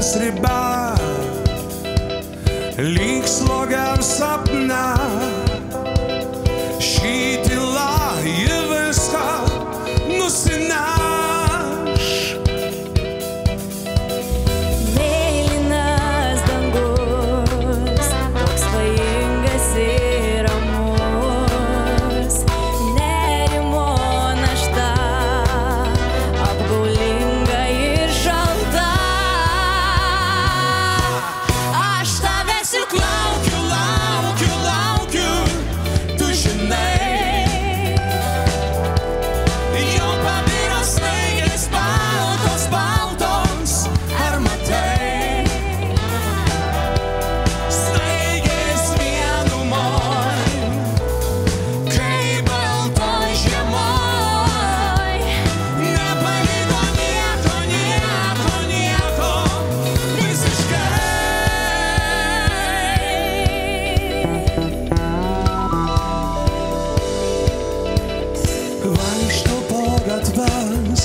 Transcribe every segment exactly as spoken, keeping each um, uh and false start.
meilės riba, lyg slogiam sapne. Šį tyla ji viską nusineš. Mėlynas dangus, toks svajingas ir ramus, nerimo našta, apgaulinga ir šalta. Aš tavęs ir laukiu, laukiu, laukiu, tu žinai. Vaikštau po gatves,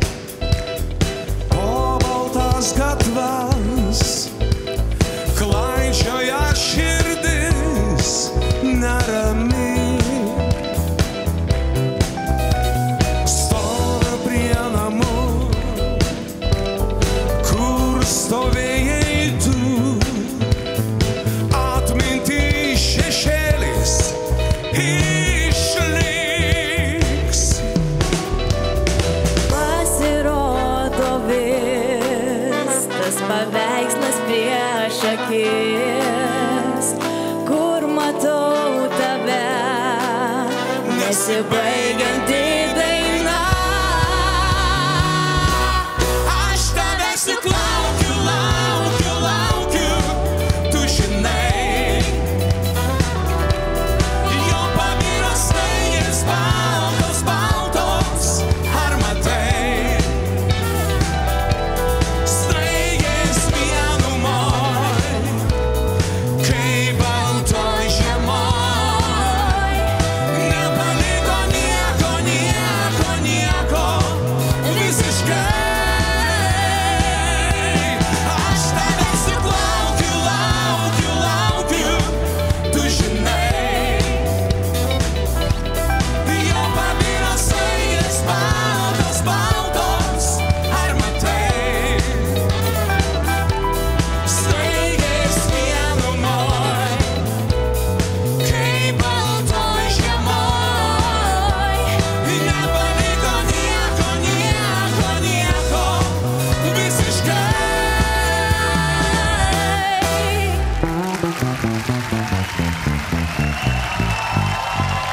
po baltas gatves, klaidžioja širdis nerami. Stoviu prie namų, kur stovėjai tu, atminty šešėlis išliks. Paveikslas prieš akis, kur matau tave, nesibaigianti daina. Aš tavęs tik laukiu, laukiu, laukiu, tu žinai. Jo pabiro snaigės baltos, baltos, ar matai?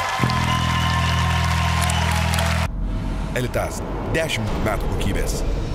Elitas. dešimt metų kokybės.